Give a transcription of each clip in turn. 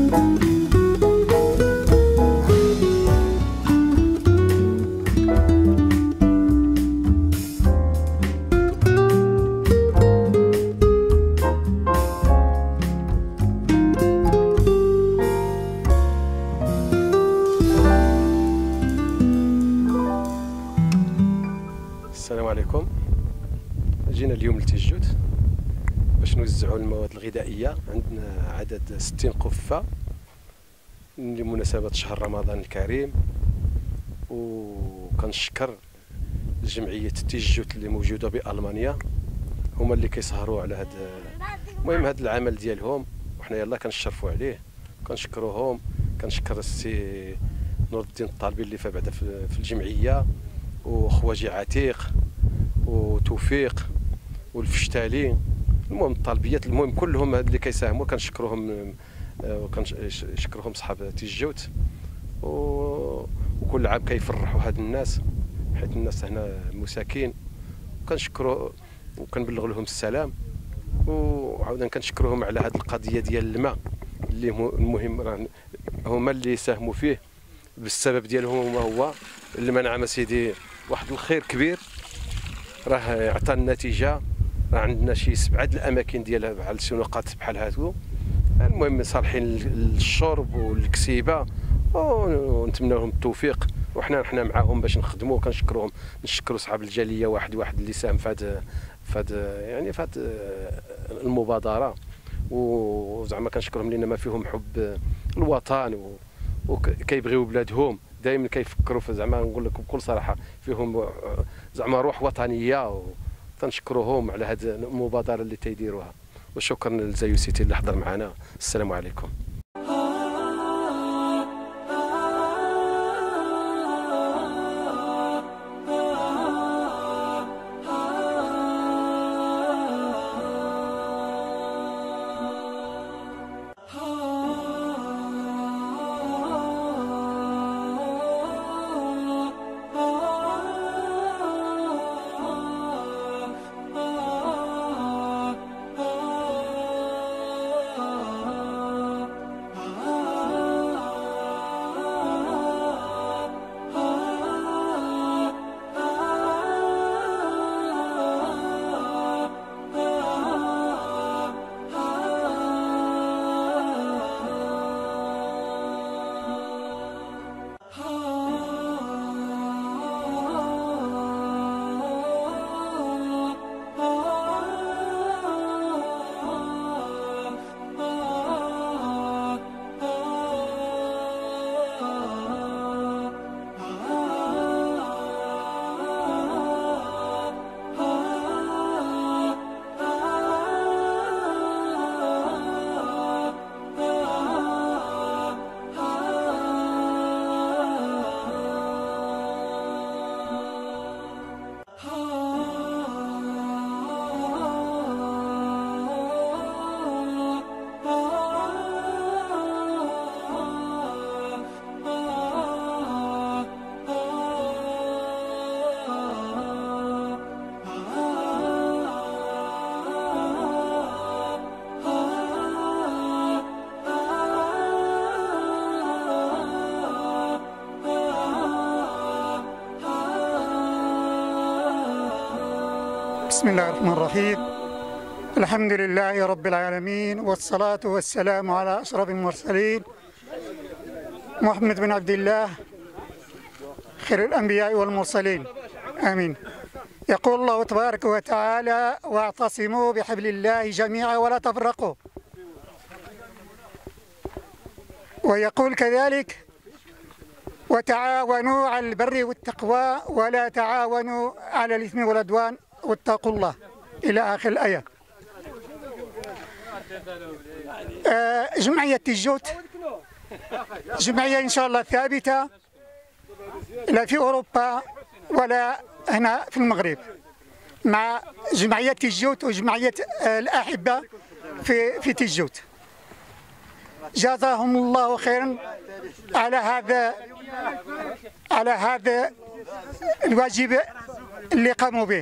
السلام عليكم. جينا اليوم لتيجوت باش نوزعوا المواد الغذائيه. عندنا عدد 60 قفه لمناسبه شهر رمضان الكريم، وكنشكر جمعيه تيجوت اللي موجوده بألمانيا، هما اللي كيسهروا على هذا العمل ديالهم، وحنا يلا كنشرفوا عليه. كنشكروهم، كنشكر السي نور الدين الطالبي اللي بعدا في الجمعيه، وخواجي عتيق وتوفيق والفشتالي، المهم الطالبيات، المهم كلهم اللي كيساهموا كنشكروهم، وكنشكرهم صحاب تيجوت. وكل عام كيفرحوا هاد الناس، حيت الناس هنا مساكين، كنشكروا وكنبلغ لهم السلام. وعاودا كنشكروهم على هاد القضيه ديال الماء اللي المهم هما اللي ساهموا فيه، بالسبب ديالهم هو الماء. نعم سيدي، واحد الخير كبير راه عطى النتيجه. راه عندنا شي 7 الاماكن ديالها بحال السنوقات بحال هاتو، المهم صالحين للشرب والكسيبه، ونتمنى لهم التوفيق. وحنا معاهم باش نخدموا. كنشكروهم، نشكروا صحاب الجاليه واحد اللي ساهم في هاد المبادره، وزعما كنشكرهم لان ما فيهم حب الوطن وكيبغيو بلادهم، دائما كيفكروا في، زعما نقول لكم بكل صراحه، فيهم زعما روح وطنيه. وتنشكروهم على هذه المبادره اللي تيديروها. وشكرا للزيوسيتي اللي حضر معنا. السلام عليكم. بسم الله الرحمن الرحيم. الحمد لله رب العالمين، والصلاة والسلام على أشرف المرسلين محمد بن عبد الله خير الأنبياء والمرسلين، آمين. يقول الله تبارك وتعالى: واعتصموا بحبل الله جميعا ولا تفرقوا. ويقول كذلك: وتعاونوا على البر والتقوى ولا تعاونوا على الإثم والعدوان واتقوا الله، إلى آخر الآية. جمعية تيجوت جمعية إن شاء الله ثابتة، لا في أوروبا ولا هنا في المغرب، مع جمعية تيجوت وجمعية الأحبة في تيجوت. جزاهم الله خيرا على هذا الواجب اللي قاموا به.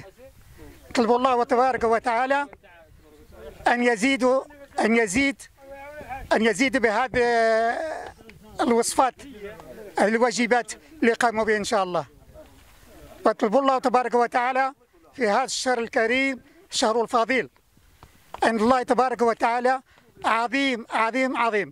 طلبوا الله تبارك وتعالى أن يزيد أن يزيد بهذه الوصفات الواجبات اللي قاموا بها إن شاء الله. واطلب الله تبارك وتعالى في هذا الشهر الكريم، الشهر الفضيل، عند الله تبارك وتعالى عظيم عظيم عظيم.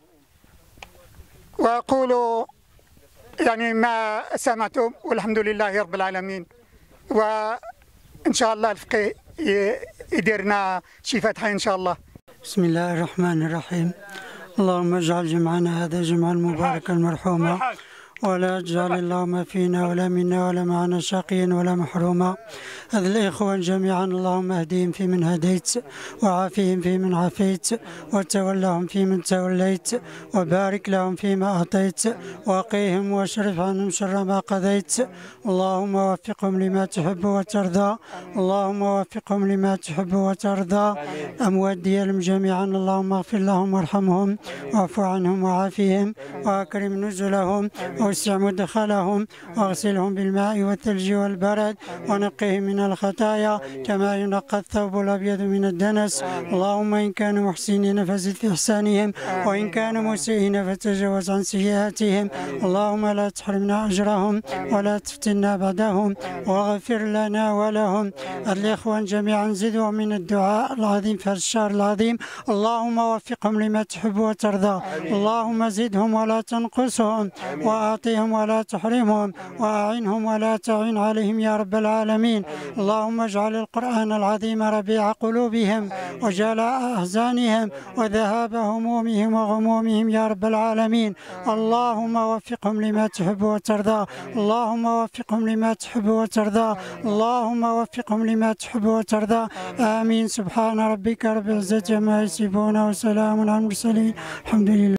وأقول يعني ما سمعتم، والحمد لله رب العالمين. وإن شاء الله الفقيه يديرنا شي فتحة إن شاء الله. بسم الله الرحمن الرحيم. اللهم اجعل جمعنا هذا جمعا مباركا مرحوما، ولا تجعل اللهم فينا ولا منا ولا معنا شقيا ولا محروما. هذا الإخوان جميعا اللهم اهديهم فيمن هديت، وعافيهم فيمن عافيت، وتولهم فيمن توليت، وبارك لهم فيما أعطيت، وقيهم واشرف عنهم شر ما قضيت. اللهم وفقهم لما تحب وترضى، اللهم وفقهم لما تحب وترضى. أموات ديالهم جميعا اللهم اغفر لهم وارحمهم واعف عنهم وعافيهم وأكرم نزلهم ووسع مدخلهم واغسلهم بالماء والثلج والبرد ونقهم من الخطايا كما ينقى الثوب الأبيض من الدنس. اللهم إن كانوا محسنين فزد في إحسانهم، وإن كانوا مسيئين فتجاوز عن سيئاتهم. اللهم لا تحرمنا أجرهم ولا تفتنا بعدهم، واغفر لنا ولهم. الإخوان جميعا زدوا من الدعاء العظيم في الشهر العظيم. اللهم وفقهم لما تحب وترضى، اللهم زدهم ولا تنقصهم، وأعطيهم ولا تحرمهم، وأعنهم ولا تعين عليهم يا رب العالمين. اللهم اجعل القرآن العظيم ربيع قلوبهم وجلاء أحزانهم وذهاب همومهم وغمومهم يا رب العالمين. اللهم وفقهم لما تحب وترضى، اللهم وفقهم لما تحب وترضى، اللهم وفقهم لما تحب وترضى. آمين. سبحان ربك رب العزة عما يصفون وسلام على المرسلين، الحمد لله.